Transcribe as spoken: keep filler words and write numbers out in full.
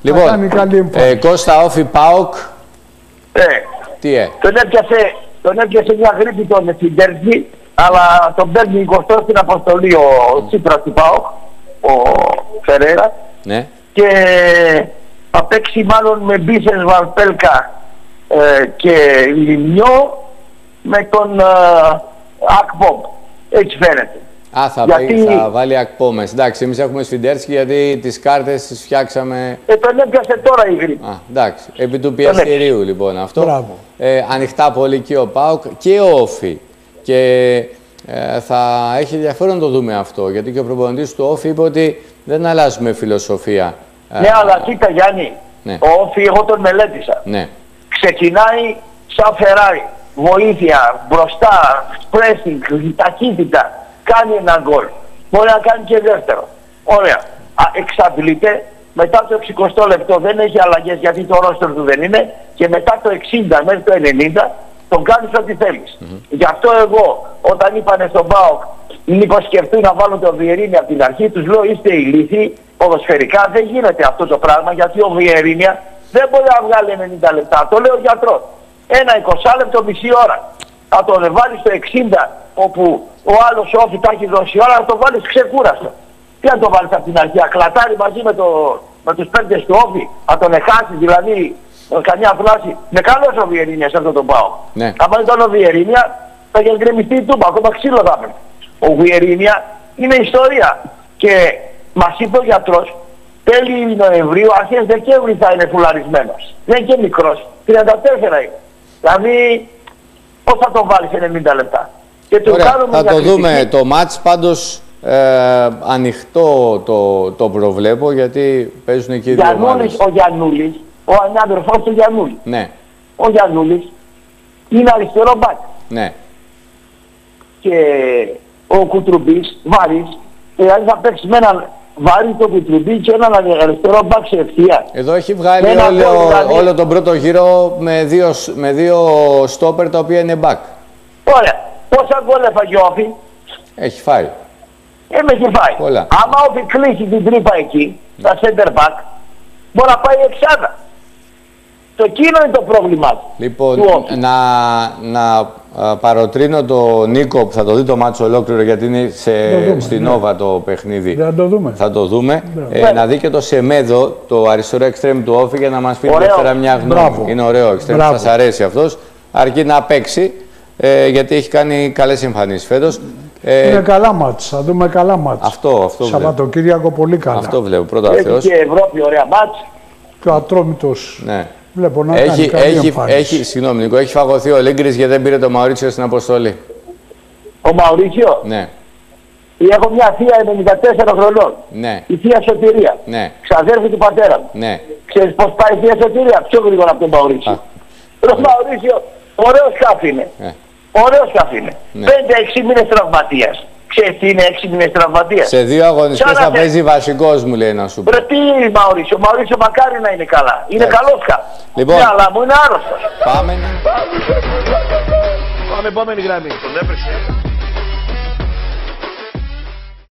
Λοιπόν, ε, Κώστα, Όφη, ΠΑΟΚ. Ε, τι ε. Τον έπιασε, τον έπιασε μια γρήπη τον Σιντέρσκι, αλλά τον παίρνει εικοστό στην αποστολή ο Τσίπρας του ΠΑΟΚ, ο Φερέρα. Ναι. Και θα παίξει μάλλον με Μπίσες Βαρπέλκα ε, και Λιμιό με τον ε, Ακπομ. Έτσι φαίνεται. Α, θα, γιατί... πει, θα βάλει Ακπόμες. Εντάξει, εμείς έχουμε Σφιντέρσκι γιατί τις κάρτες τις φτιάξαμε... Ε, τον έπιασε τώρα η γρήπη. Α, εντάξει. Επί του πιεστηρίου λοιπόν αυτό. Ε, ανοιχτά πολύ και ο ΠΑΟΚ και ο Όφη. Και ε, θα έχει ενδιαφέρον το δούμε αυτό. Γιατί και ο προπονητής του Όφη είπε ότι δεν αλλάζουμε φιλοσοφία. Ναι, αλλά κοίτα Γιάννη, ναι. Ο Όφη εγώ τον μελέτησα. Ναι. Ξεκινάει σαν Φεράρι. Βοήθεια, μπροστά, pressing, ταχύτητα. Κάνει ένα γκολ. Μπορεί να κάνει και δεύτερο. Ωραία. Α, εξαντλείται. Μετά το εξηκοστό λεπτό δεν έχει αλλαγές γιατί το ρόστερ του δεν είναι. Και μετά το εξήντα μέχρι το ενενήντα τον κάνεις ό,τι θέλεις. Mm-hmm. Γι' αυτό εγώ όταν είπανε στον ΠΑΟΚ μήπως σκεφτούν να βάλουν το Βιερίνια από την αρχή, τους λέω είστε ηλίθιοι. Ποδοσφαιρικά δεν γίνεται αυτό το πράγμα γιατί ο Βιερίνια δεν μπορεί να βγάλει ενενήντα λεπτά. Το λέει ο γιατρός. Ένα είκοσι λεπτό, μισή ώρα. Θα τον βάλει στο εξήντα όπου ο άλλος Όφη τα έχει δώσει ώρα, να το βάλεις ξεκούραστο. Τι να το βάλεις από την αρχή, ακλατάρει μαζί με, το, με τους παίκτες του Όφη, να τον εχάσεις δηλαδή καμιά φλάση. Με καλός ο Βιερίνια σε αυτό το πάω. Ναι. Αν ήταν ο Βιερίνια θα είχε γκρεμιστεί η τούμπα, ακόμα ξύλο θα έπαιρνε. Ο Βιερίνια είναι ιστορία και μας είπε ο γιατρός τέλη Νοεμβρίου, αρχές Δεκέμβρη θα είναι φουλαρισμένος. Δεν είναι και μικρός, τριάντα τέσσερα είναι. Δηλαδή πώς θα τον βάλεις ενενήντα λεπτά. Και ωραία, θα το δούμε το μάτς, πάντως ε, ανοιχτό το, το προβλέπω γιατί παίζουν εκεί δύο ομάδες. Ο Γιαννούλης, ο ανάδερφός του Γιαννούλη. Ναι. Ο Γιαννούλης είναι αριστερό μπακ. Ναι. Και ο Κουτρουμπής, βαρύς, δηλαδή θα παίξει με έναν βαρύ το Κουτρουμπή και έναν αριστερό μπακ σε ευθεία. Εδώ έχει βγάλει όλο, δηλαδή... όλο τον πρώτο γύρο με δύο, με δύο στόπερ τα οποία είναι μπακ. Ωραία. Πόσα γκολ έφαγε ο Όφη? Έχει φάει. Ε, με έχει φάει. Πολλά. Άμα ο Όφη κλείσει την τρύπα εκεί, στα center back, μπορεί να πάει εξάδα. Το εκείνο είναι το πρόβλημά του. Λοιπόν, να, να α, παροτρύνω τον Νίκο που θα το δει το μάτσο ολόκληρο γιατί είναι σε, δούμε, στην ναι. Νόβα το παιχνίδι. Θα το δούμε. Θα το δούμε. Ναι. Ε, να δει και το Σεμέδο, το αριστερό εξτρέμ του Όφη για να μας πει δεύτερα μια γνώμη. Μπράβο. Είναι ωραίο εξτρέμ, σας αρέσει αυτός. Αρκεί να παίξει. Ε, γιατί έχει κάνει καλές εμφανίσεις φέτος. Ε, είναι καλά μάτς, θα δούμε καλά μάτς. Αυτό, αυτό Σαββατοκύριακο πολύ καλά. Αυτό βλέπω, πρώτα Έχει Θεός. και Ευρώπη, ωραία μάτς. Και ο Ατρόμητος, ναι. βλέπω να έχει, κάνει καλή έχει, εμφάνιση. έχει, συγγνώμη Νίκο, έχει φαγωθεί ο Λίγκρης γιατί δεν πήρε το Μαουρίτσιο στην αποστολή. Ο Μαουρίτσιο. Ναι. Έχω μια θεία ενενήντα τέσσερα χρονών. Ναι. Η θεία Σωτηρία. Ναι. Ξαδέρφη του πατέρα μου. Ναι. Ξέρεις πώς πάει η θεία Σωτηρία, πιο γρήγορα από τον Μαουρίτσιο. Ο Μαουρίτσιο, ωραίο σκάφι είναι. Ναι. Ωραίο σκάφι είναι. Ναι. πέντε έξι μήνες τραυματίας. Ξέρεις τι είναι έξι μήνες τραυματίας? Σε δύο αγωνιστές θα παίζει βασικός μου λέει να σου πω. Ρε τι Μαουρίτσιο, Μαουρίτσιο μακάρι να είναι καλά. Είναι yeah. καλός σκάφι. Λοιπόν, ναι, αλλά μου είναι άρρωστος. Πάμε. Πάμε επόμενη γραμμή. Τον έπρεξε.